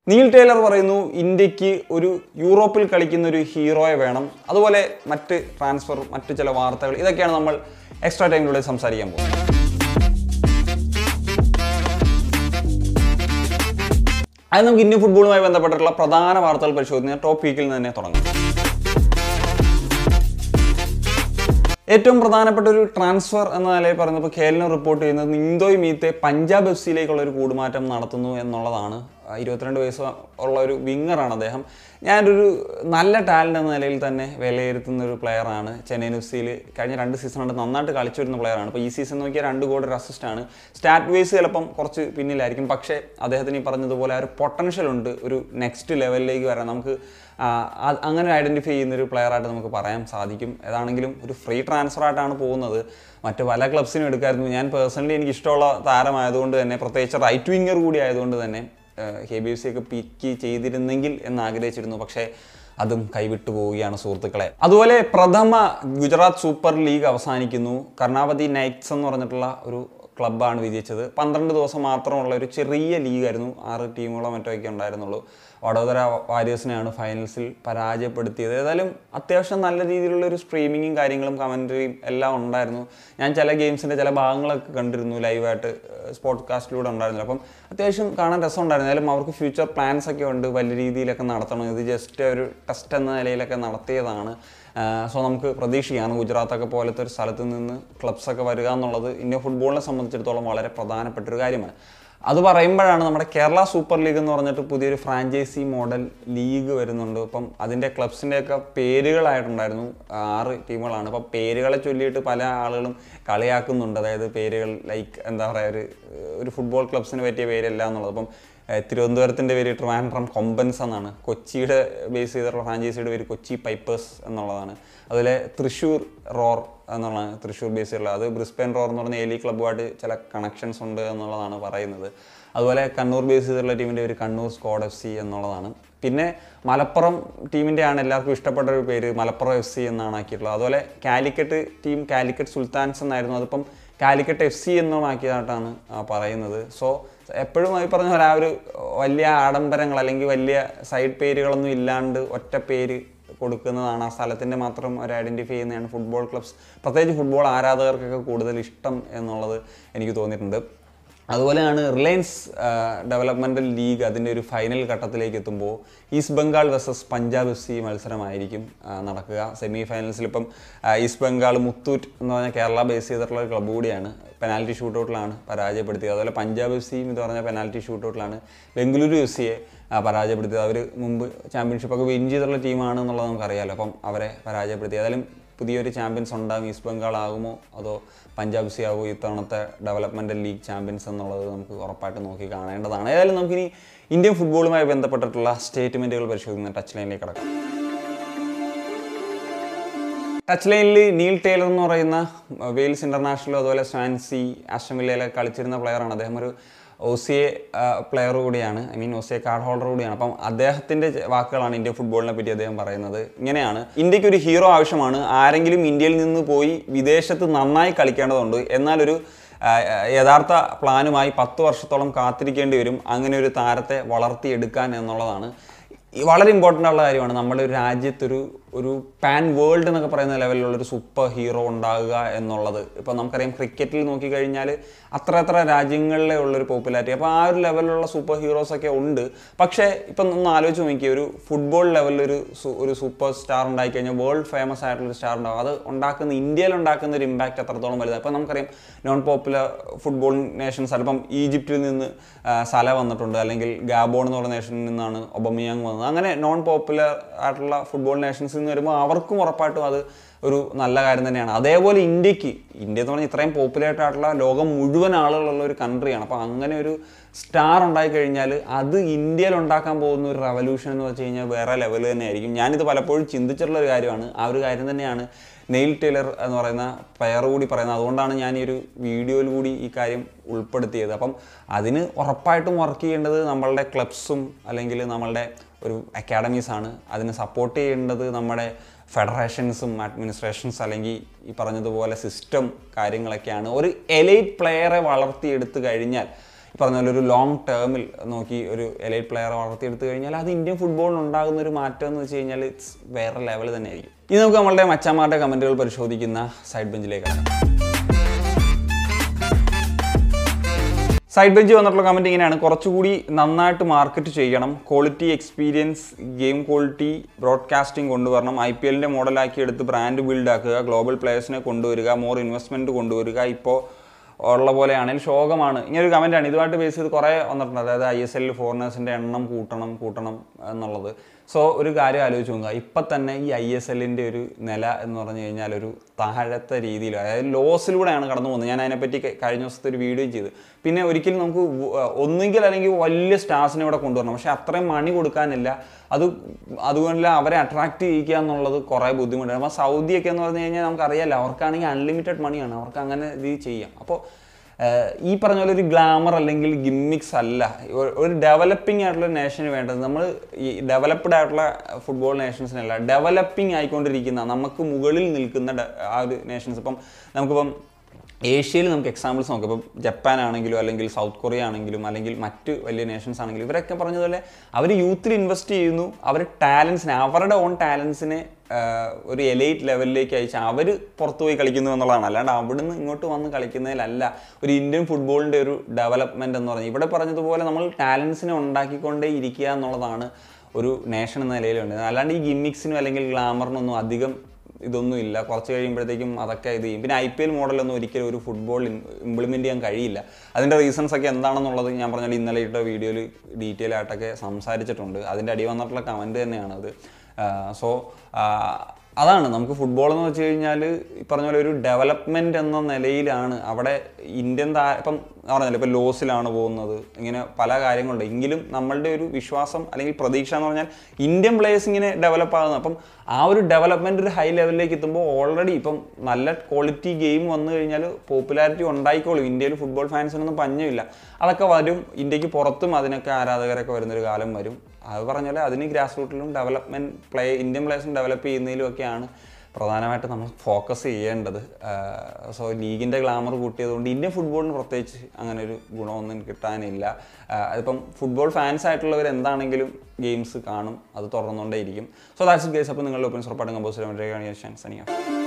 Neil Taylor പറയുന്നു ഇന്ത്യക്ക് ഒരു യൂറോപ്പിൽ കളിക്കുന്ന ഒരു ഹീറോയെ വേണം. അതുപോലെ മറ്റ് ട്രാൻസ്ഫർ, മറ്റു ചില വാർത്തകൾ, ഇതൊക്കെയാണ് നമ്മൾ എക്സ്ട്രാ ടൈമിലൂടെ സംസാരിക്കാൻ പോകുന്നത്. അത് നമുക്ക് ഇന്ത്യൻ ഫുട്ബോളുമായി ബന്ധപ്പെട്ടിട്ടുള്ള പ്രധാന വാർത്തകൾ പരിശോധിക്കുന്ന ടോപ്പിക്കിൽ നിന്ന് തന്നെ തുടങ്ങാം. ഏറ്റവും പ്രധാനപ്പെട്ട ഒരു ട്രാൻസ്ഫർ എന്ന നിലയിൽ പറയുന്നപ്പോൾ കേരളം റിപ്പോർട്ട് ചെയ്യുന്നത് നിന്തോയ് മീത്തെ പഞ്ചാബ് FC-ലേക്കുള്ള ഒരു കൂടുമാറ്റം നടത്തുന്നു എന്നുള്ളതാണ്. 22 വയസ്സ് ഉള്ള ഒരു വിങ്ങറാണ് അദ്ദേഹം. ഞാനൊരു നല്ല ടാലൻ്റ് എന്ന നിലയിൽ തന്നെ വിലയിരുത്തുന്ന ഒരു പ്ലെയറാണ്. ചെന്നൈയിൻ FC-യിൽ കഴിഞ്ഞ 2 സീസൺ കൊണ്ട് നന്നായിട്ട് കളിച്ചു വരുന്ന പ്ലെയറാണ്. അപ്പോൾ ഈ സീസൺ നോക്കിയാൽ 2 ഗോൾ, 1 അസിസ്റ്റാണ്. സ്റ്റാറ്റ് വൈസ് ചിലപ്പം കുറച്ച് പിന്നിലായിരിക്കും, പക്ഷേ അദ്ദേഹത്തിന് ഈ പറഞ്ഞതുപോലെ ആ ഒരു പൊട്ടൻഷ്യൽ ഉണ്ട് ഒരു നെക്സ്റ്റ് ലെവലിലേക്ക് വരാൻ. നമുക്ക് അങ്ങനെ ഐഡൻറ്റിഫൈ ചെയ്യുന്നൊരു പ്ലെയറായിട്ട് നമുക്ക് പറയാൻ സാധിക്കും. ഏതാണെങ്കിലും ഒരു ഫ്രീ ട്രാൻസ്ഫറായിട്ടാണ് പോകുന്നത്. മറ്റ് പല ക്ലബ്സിനും എടുക്കാമായിരുന്നു. ഞാൻ പേഴ്സണലി എനിക്ക് ഇഷ്ടമുള്ള താരമായതുകൊണ്ട് തന്നെ, പ്രത്യേകിച്ച് റൈറ്റ് വിങ്ങർ കൂടി ആയതുകൊണ്ട് തന്നെ KBFC ഒക്കെ പിക്ക് ചെയ്തിരുന്നെങ്കിൽ എന്ന് ആഗ്രഹിച്ചിരുന്നു. പക്ഷേ അതും കൈവിട്ടു പോവുകയാണ് സുഹൃത്തുക്കളെ. അതുപോലെ പ്രഥമ ഗുജറാത്ത് സൂപ്പർ ലീഗ് അവസാനിക്കുന്നു. കർണാവതി നൈറ്റ്സ് എന്ന് പറഞ്ഞിട്ടുള്ള ഒരു ക്ലബ്ബാണ് വിജയിച്ചത്. 12 ദിവസം മാത്രമുള്ള ഒരു ചെറിയ ലീഗായിരുന്നു. 6 ടീമുകളോ മറ്റോ ഒക്കെ ഉണ്ടായിരുന്നുള്ളൂ. വഡോദര വാരിയേഴ്സിനെയാണ് ഫൈനൽസിൽ പരാജയപ്പെടുത്തിയത്. ഏതായാലും അത്യാവശ്യം നല്ല രീതിയിലുള്ള ഒരു സ്ട്രീമിങ്ങും കാര്യങ്ങളും കമൻട്രിയും എല്ലാം ഉണ്ടായിരുന്നു. ഞാൻ ചില ഗെയിംസിൻ്റെ ചില ഭാഗങ്ങളൊക്കെ കണ്ടിരുന്നു, ലൈവായിട്ട് സ്പോഡ്കാസ്റ്റിലൂടെ ഉണ്ടായിരുന്നില്ല. അപ്പം അത്യാവശ്യം കാണാൻ രസമുണ്ടായിരുന്നു. ഏതായാലും അവർക്ക് ഫ്യൂച്ചർ പ്ലാൻസ് ഒക്കെ ഉണ്ട്, വലിയ രീതിയിലൊക്കെ നടത്തണം. ഇത് ജസ്റ്റ് ഒരു ടെസ്റ്റ് എന്ന നിലയിലൊക്കെ നടത്തിയതാണ്. സോ നമുക്ക് പ്രതീക്ഷിക്കാം ഗുജറാത്തൊക്കെ പോലത്തെ ഒരു സ്ഥലത്ത് നിന്ന് ക്ലബ്സൊക്കെ വരിക എന്നുള്ളത് ഇന്ത്യൻ ഫുട്ബോളിനെ സംബന്ധിച്ചിടത്തോളം വളരെ പ്രധാനപ്പെട്ടൊരു കാര്യമാണ്. അത് പറയുമ്പോഴാണ് നമ്മുടെ കേരള സൂപ്പർ ലീഗ് എന്ന് പറഞ്ഞിട്ട് പുതിയൊരു ഫ്രാഞ്ചൈസി മോഡൽ ലീഗ് വരുന്നുണ്ട്. അപ്പം അതിൻ്റെ ക്ലബ്സിൻ്റെയൊക്കെ പേരുകളായിട്ടുണ്ടായിരുന്നു. 6 ടീമുകളാണ്. അപ്പം പേരുകളെ ചൊല്ലിയിട്ട് പല ആളുകളും കളിയാക്കുന്നുണ്ട്. അതായത് പേരുകൾ ലൈക്ക് എന്താ പറയുക, ഒരു ഫുട്ബോൾ ക്ലബ്സിന് പറ്റിയ പേരല്ല എന്നുള്ളത്. അപ്പം തിരുവനന്തപുരത്തിൻ്റെ പേര് ട്രിവാൻഡ്രം കൊമ്പൻസ് എന്നാണ്. കൊച്ചിയുടെ ബേസ് ചെയ്തിട്ടുള്ള ഫ്രാഞ്ചൈസിയുടെ പേര് കൊച്ചി പൈപ്പേഴ്സ് എന്നുള്ളതാണ്. അതുപോലെ തൃശ്ശൂർ റോർ എന്നുള്ളതാണ് തൃശ്ശൂർ ബേസ് ചെയ്തിട്ടുള്ളത്. അത് ബ്രിസ്ബെൻ റോർ എന്ന് പറഞ്ഞ എലി ക്ലബ്ബുമായിട്ട് ചില കണക്ഷൻസ് ഉണ്ട് എന്നുള്ളതാണ് പറയുന്നത്. അതുപോലെ കണ്ണൂർ ബേസ് ചെയ്തിട്ടുള്ള ടീമിൻ്റെ പേര് കണ്ണൂർ സ്ക്വാഡ് FC എന്നുള്ളതാണ്. പിന്നെ മലപ്പുറം ടീമിൻ്റെയാണ് എല്ലാവർക്കും ഇഷ്ടപ്പെട്ട ഒരു പേര്, മലപ്പുറം FC എന്നാണ് ആക്കിയിട്ടുള്ളത്. അതുപോലെ കാലിക്കറ്റ് ടീം കാലിക്കറ്റ് സുൽത്താൻസ് എന്നായിരുന്നു. അതിപ്പം കാലിക്കറ്റ് FC എന്നുമാക്കിയതായിട്ടാണ് പറയുന്നത്. സോ എപ്പോഴും ഈ പറഞ്ഞ പോലെ ആ ഒരു വലിയ ആഡംബരങ്ങൾ അല്ലെങ്കിൽ വലിയ സൈഡ് പേരുകളൊന്നും ഇല്ലാണ്ട് ഒറ്റ പേര് കൊടുക്കുന്നതാണ് ആ സ്ഥലത്തിൻ്റെ മാത്രം ഒരു ഐഡൻറ്റിഫൈ ചെയ്യുന്നതാണ് ഫുട്ബോൾ ക്ലബ്സ്, പ്രത്യേകിച്ച് ഫുട്ബോൾ ആരാധകർക്കൊക്കെ കൂടുതൽ ഇഷ്ടം എന്നുള്ളത് എനിക്ക് തോന്നിയിട്ടുണ്ട്. അതുപോലെയാണ് റിലയൻസ് ഡെവലപ്മെൻ്റൽ ലീഗ് അതിൻ്റെ ഒരു ഫൈനൽ ഘട്ടത്തിലേക്ക് എത്തുമ്പോൾ East Bengal versus Punjab FC മത്സരമായിരിക്കും നടക്കുക. സെമി ഫൈനൽസിൽ ഇപ്പം ഈസ്റ്റ് ബംഗാൾ മുത്തൂറ്റ് എന്ന് പറഞ്ഞാൽ കേരള ബേസ് ചെയ്തിട്ടുള്ള ഒരു ക്ലബ്ബ് കൂടിയാണ്. പെനാൽറ്റി ഷൂട്ടൗട്ടിലാണ് പരാജയപ്പെടുത്തിയത്. അതുപോലെ പഞ്ചാബ് FC എന്ന് പറഞ്ഞാൽ പെനാൽറ്റി ഷൂട്ടൗട്ടിലാണ് ബംഗളൂരു FC-യെ പരാജയപ്പെടുത്തിയത്. അവർ മുമ്പ് ചാമ്പ്യൻഷിപ്പൊക്കെ വിൻ ചെയ്തിട്ടുള്ള ടീമാണ് എന്നുള്ളത് നമുക്കറിയാമല്ലോ. അപ്പം അവരെ പരാജയപ്പെടുത്തി. ഏതായാലും പുതിയൊരു ചാമ്പ്യൻസ് ഉണ്ടാകും. ഈസ്റ്റ് ബംഗാൾ ആകുമോ അതോ പഞ്ചാബ് FC ആകുമോ ഇത്തവണത്തെ ഡെവലപ്മെൻ്റൽ ലീഗ് ചാമ്പ്യൻസ് എന്നുള്ളത് നമുക്ക് ഉറപ്പായിട്ട് നോക്കി കാണേണ്ടതാണ്. ഏതായാലും നമുക്കിനി ഇന്ത്യൻ ഫുട്ബോളുമായി ബന്ധപ്പെട്ടിട്ടുള്ള സ്റ്റേറ്റ്മെൻറ്റുകൾ പരിശോധിക്കുന്ന ടച്ച് ലൈനിലേക്ക് കടക്കാം. ടച്ച് ലൈനിൽ നീൽ ടൈലർ എന്ന് പറയുന്ന വെയിൽസ് ഇൻ്റർനാഷണലും അതുപോലെ സ്വാൻസി, ആസ്റ്റൺ വില്ലയിലൊക്കെ കളിച്ചിരുന്ന പ്ലെയറാണ്. അദ്ദേഹം ഒരു OCA പ്ലെയർ കൂടിയാണ്, OCA കാർഡ് ഹോൾഡർ കൂടിയാണ്. അപ്പം അദ്ദേഹത്തിൻ്റെ വാക്കുകളാണ് ഇന്ത്യൻ ഫുട്ബോളിനെ പറ്റി അദ്ദേഹം പറയുന്നത്. ഇങ്ങനെയാണ്: ഇന്ത്യക്ക് ഒരു ഹീറോ ആവശ്യമാണ്. ആരെങ്കിലും ഇന്ത്യയിൽ നിന്ന് പോയി വിദേശത്ത് നന്നായി കളിക്കേണ്ടതുണ്ട്. എന്നാലൊരു യഥാർത്ഥ പ്ലാനുമായി 10 വർഷത്തോളം കാത്തിരിക്കേണ്ടി വരും അങ്ങനെ ഒരു താരത്തെ വളർത്തിയെടുക്കാൻ എന്നുള്ളതാണ്. വളരെ ഇമ്പോർട്ടൻ്റ് ഉള്ള കാര്യമാണ്. നമ്മുടെ ഒരു രാജ്യത്തൊരു പാൻ വേൾഡ് എന്നൊക്കെ പറയുന്ന ലെവലിലുള്ളൊരു സൂപ്പർ ഹീറോ ഉണ്ടാകുക എന്നുള്ളത്. ഇപ്പോൾ നമുക്കറിയാം ക്രിക്കറ്റിൽ നോക്കിക്കഴിഞ്ഞാൽ അത്ര രാജ്യങ്ങളിലെ ഉള്ളൊരു പോപ്പുലാരിറ്റി. അപ്പോൾ ആ ഒരു ലെവലിലുള്ള സൂപ്പർ ഹീറോസൊക്കെ ഉണ്ട്. പക്ഷേ ഇപ്പം ഒന്ന് ആലോചിച്ച് നോക്കിയാൽ ഒരു ഫുട്ബോൾ ലെവലിലൊരു സൂപ്പർ സ്റ്റാർ ഉണ്ടായിക്കഴിഞ്ഞാൽ വേൾഡ് ഫേമസ് ആയിട്ടുള്ളൊരു സ്റ്റാർ ഉണ്ടാകും. അത് ഇന്ത്യയിൽ ഉണ്ടാക്കുന്ന ഒരു ഇമ്പാക്റ്റ് അത്രത്തോളം വലുതാണ്. അപ്പോൾ നമുക്കറിയാം നോൺ പോപ്പുലർ ഫുട്ബോൾ നേഷൻസ് ആണ്. ഇപ്പം ഈജിപ്തിൽ നിന്ന് സല വന്നിട്ടുണ്ട്, അല്ലെങ്കിൽ ഗാബോൺ എന്ന് പറയുന്ന നേഷനിൽ നിന്നാണ് ഒബമിയാങ് വന്നത്. അങ്ങനെ നോൺ പോപ്പുലർ ആയിട്ടുള്ള ഫുട്ബോൾ നേഷൻസിൽ നിന്ന് വരുമ്പോൾ അവർക്കും ഉറപ്പായിട്ടും അത് ഒരു നല്ല കാര്യം തന്നെയാണ്. അതേപോലെ ഇന്ത്യ എന്ന് പറഞ്ഞാൽ ഇത്രയും പോപ്പുലേറ്റഡ് ആയിട്ടുള്ള ലോകം മുഴുവൻ ആളുകളുള്ള ഒരു കൺട്രിയാണ്. അപ്പോൾ അങ്ങനെ ഒരു സ്റ്റാർ ഉണ്ടായിക്കഴിഞ്ഞാൽ അത് ഇന്ത്യയിൽ ഉണ്ടാക്കാൻ പോകുന്ന ഒരു റവല്യൂഷൻ എന്ന് വെച്ച് കഴിഞ്ഞാൽ വേറെ ലെവൽ തന്നെയായിരിക്കും. ഞാനിത് പലപ്പോഴും ചിന്തിച്ചിട്ടുള്ള ഒരു കാര്യമാണ്. ആ ഒരു കാര്യം തന്നെയാണ് നെയിൽ ടൈലർ എന്ന് പറയുന്ന പ്ലെയർ കൂടി പറയുന്നത്. അതുകൊണ്ടാണ് ഞാൻ ഈ ഒരു വീഡിയോയിൽ കൂടി ഈ കാര്യം ഉൾപ്പെടുത്തിയത്. അപ്പം അതിന് ഉറപ്പായിട്ടും വർക്ക് ചെയ്യേണ്ടത് നമ്മളുടെ ക്ലബ്സും അല്ലെങ്കിൽ നമ്മളുടെ ഒരു അക്കാഡമീസാണ്. അതിന് സപ്പോർട്ട് ചെയ്യേണ്ടത് നമ്മുടെ ഫെഡറേഷൻസും അഡ്മിനിസ്ട്രേഷൻസ് അല്ലെങ്കിൽ ഈ പറഞ്ഞതുപോലെ സിസ്റ്റം കാര്യങ്ങളൊക്കെയാണ്. ഒരു എലൈറ്റ് പ്ലെയറെ വളർത്തിയെടുത്ത് കഴിഞ്ഞാൽ പറഞ്ഞ പോലെ ഒരു ലോങ് ടേമിൽ നോക്കി ഒരു എലൈറ്റ് പ്ലെയറെ വളർത്തിയെടുത്തു കഴിഞ്ഞാൽ അത് ഇന്ത്യൻ ഫുട്ബോളിന് ഉണ്ടാകുന്ന ഒരു മാറ്റം എന്ന് വെച്ച് കഴിഞ്ഞാൽ ഇറ്റ്സ് വേറെ ലെവൽ തന്നെയായിരിക്കും. ഇത് നമുക്ക് നമ്മളുടെ മച്ചാന്മാരുടെ കമൻറ്റുകൾ പരിശോധിക്കുന്ന സൈഡ് ബെഞ്ചിലേക്ക്. സൈഡ് ബെഞ്ച് വന്നിട്ടുള്ള കമൻറ്റ് ഇങ്ങനെയാണ്: കുറച്ചുകൂടി നന്നായിട്ട് മാർക്കറ്റ് ചെയ്യണം, quality, experience, game quality, broadcasting കൊണ്ടുവരണം, IPL മോഡലാക്കി എടുത്ത് ബ്രാൻഡ് ബിൽഡ് ആക്കുക, ഗ്ലോബൽ പ്ലേയേഴ്സിനെ കൊണ്ടുവരിക, മോർ ഇൻവെസ്റ്റ്മെൻറ്റ് കൊണ്ടുവരിക, ഇപ്പോൾ ഉള്ള പോലെയാണെങ്കിൽ ശോകമാണ്. ഇങ്ങനൊരു കമൻറ്റാണ്. ഇതുമായിട്ട് ബേസ് ചെയ്ത് കുറേ വന്നിട്ടുണ്ട്. അതായത് ISL ഫോറിനേഴ്സിൻ്റെ എണ്ണം കൂട്ടണം എന്നുള്ളത്. സോ ഒരു കാര്യം ആലോചിച്ച് നോക്കുക, ഇപ്പം തന്നെ ഈ ISL ഒരു നില എന്ന് പറഞ്ഞു കഴിഞ്ഞാൽ ഒരു താഴത്തെ രീതിയിൽ, അതായത് ലോസിലൂടെയാണ് കടന്നു പോകുന്നത്. ഞാൻ അതിനെപ്പറ്റി കഴിഞ്ഞ ദിവസത്തെ ഒരു വീഡിയോ ചെയ്ത്. പിന്നെ ഒരിക്കലും നമുക്ക് ഒന്നുകിൽ അല്ലെങ്കിൽ വലിയ സ്റ്റാർസിനെ ഇവിടെ കൊണ്ടുവരണം, പക്ഷേ അത്രയും മണി കൊടുക്കാനില്ല. അതുകൊണ്ടല്ല അവരെ അട്രാക്റ്റ് ചെയ്യിക്കുക എന്നുള്ളത് കുറേ ബുദ്ധിമുട്ടാണ്. അപ്പോൾ സൗദിയൊക്കെ എന്ന് പറഞ്ഞു കഴിഞ്ഞാൽ നമുക്കറിയാമല്ലോ, അവർക്കാണെങ്കിൽ അൺലിമിറ്റഡ് മണിയാണ്, അവർക്ക് അങ്ങനെ ഇത് ചെയ്യാം. അപ്പോൾ ഈ പറഞ്ഞ പോലെ ഒരു ഗ്ലാമർ അല്ലെങ്കിൽ ഗിമ്മിക്സ് അല്ല ഒരു ഡെവലപ്പിംഗ് ആയിട്ടുള്ള നേഷന് വേണ്ടത്. നമ്മൾ ഈ ഡെവലപ്ഡ് ആയിട്ടുള്ള ഫുട്ബോൾ നേഷൻസിനല്ല, ഡെവലപ്പിംഗ് ആയിക്കൊണ്ടിരിക്കുന്ന നമുക്ക് മുകളിൽ നിൽക്കുന്ന ആ ഒരു നേഷൻസ്. ഇപ്പം നമുക്കിപ്പം ഏഷ്യയിൽ നമുക്ക് എക്സാമ്പിൾസ് നോക്കാം. ഇപ്പം ജപ്പാൻ ആണെങ്കിലും അല്ലെങ്കിൽ സൗത്ത് കൊറിയ ആണെങ്കിലും അല്ലെങ്കിൽ മറ്റ് വലിയ നേഷൻസ് ആണെങ്കിലും ഇവരൊക്കെ പറഞ്ഞതുപോലെ അവർ യൂത്തിൽ ഇൻവെസ്റ്റ് ചെയ്യുന്നു. അവർ ടാലൻസിനെ, അവരുടെ ഓൺ ടാലൻസിനെ ഒരു എലൈറ്റ് ലെവലിലേക്ക് അയച്ച് അവർ പുറത്തു പോയി കളിക്കുന്നു എന്നുള്ളതാണ്. അല്ലാണ്ട് അവിടുന്ന് ഇങ്ങോട്ട് വന്ന് കളിക്കുന്നതിലല്ല ഒരു ഇന്ത്യൻ ഫുട്ബോളിൻ്റെ ഒരു ഡെവലപ്മെൻറ്റ് എന്ന് പറഞ്ഞാൽ. ഇവിടെ പറഞ്ഞതുപോലെ നമ്മൾ ടാലൻസിനെ ഉണ്ടാക്കിക്കൊണ്ടേ ഇരിക്കുക എന്നുള്ളതാണ് ഒരു നേഷൻ എന്ന നിലയിലുണ്ട്. അല്ലാണ്ട് ഈ ഗിമ്മിക്സിനും അല്ലെങ്കിൽ ഗ്ലാമറിനൊന്നും അധികം ഇതൊന്നും ഇല്ല. കുറച്ച് കഴിയുമ്പോഴത്തേക്കും അതൊക്കെ ഇത് ചെയ്യും. പിന്നെ IPL മോഡലൊന്നും ഒരിക്കലും ഒരു ഫുട്ബോൾ ഇംപ്ലിമെൻറ്റ് ചെയ്യാൻ കഴിയില്ല. അതിൻ്റെ റീസൺസ് ഒക്കെ എന്താണെന്നുള്ളത് ഞാൻ പറഞ്ഞാൽ ഇന്നലെ ഇട്ട വീഡിയോയിൽ ഡീറ്റെയിൽ ആയിട്ടൊക്കെ സംസാരിച്ചിട്ടുണ്ട്. അതിൻ്റെ അടി വന്നിട്ടുള്ള കമൻറ്റ് തന്നെയാണത്. സോ അതാണ് നമുക്ക് ഫുട്ബോൾ എന്ന് വെച്ച് കഴിഞ്ഞാൽ ഈ പറഞ്ഞ പോലെ ഒരു ഡെവലപ്മെൻറ്റ് എന്ന നിലയിലാണ് അവിടെ ഇന്ത്യൻ ഇപ്പം പറഞ്ഞല്ലോ, ഇപ്പോൾ ലോസിലാണ് പോകുന്നത്, ഇങ്ങനെ പല കാര്യങ്ങളുണ്ട്. എങ്കിലും നമ്മളുടെ ഒരു വിശ്വാസം അല്ലെങ്കിൽ പ്രതീക്ഷ എന്ന് പറഞ്ഞാൽ ഇന്ത്യൻ പ്ലേയേഴ്സ് ഇങ്ങനെ ഡെവലപ്പ് ആകുന്നത്. അപ്പം ആ ഒരു ഡെവലപ്മെൻറ്റ് ഒരു ഹൈ ലെവലിലേക്ക് എത്തുമ്പോൾ ഓൾറെഡി ഇപ്പം നല്ല ക്വാളിറ്റി ഗെയിം വന്നു കഴിഞ്ഞാൽ പോപ്പുലാരിറ്റി ഉണ്ടായിക്കോളും. ഇന്ത്യയിൽ ഫുട്ബോൾ ഫാൻസിനൊന്നും പഞ്ഞമില്ല. അതൊക്കെ വരും. ഇന്ത്യക്ക് പുറത്തും അതിനൊക്കെ ആരാധകരൊക്കെ വരുന്നൊരു കാലം വരും. അത് പറഞ്ഞാൽ അതിന് ഗ്രാസ് റൂട്ടിലും ഡെവലപ്മെൻറ്റ് ഇന്ത്യൻ പ്ലേയേഴ്സിന് ഡെവലപ്പ് ചെയ്യുന്നതിലും ഒക്കെയാണ് പ്രധാനമായിട്ട് നമ്മൾ ഫോക്കസ് ചെയ്യേണ്ടത്. സോ ലീഗിൻ്റെ ഗ്ലാമർ കൂട്ടിയതുകൊണ്ട് ഇന്ത്യൻ ഫുട്ബോളിന് പ്രത്യേകിച്ച് അങ്ങനെ ഒരു ഗുണമൊന്നും കിട്ടാനില്ല. അതിപ്പം ഫുട്ബോൾ ഫാൻസ് ആയിട്ടുള്ളവർ എന്താണെങ്കിലും ഗെയിംസ് കാണും, അത് തുടർന്നുകൊണ്ടേയിരിക്കും. So that's it guys. അപ്പോൾ നിങ്ങളുടെ ഒപ്പീനിയൻസ് ഉറപ്പായിട്ടും കമ്പോസ് ചെയ്യാൻ വേണ്ടി സനിയ.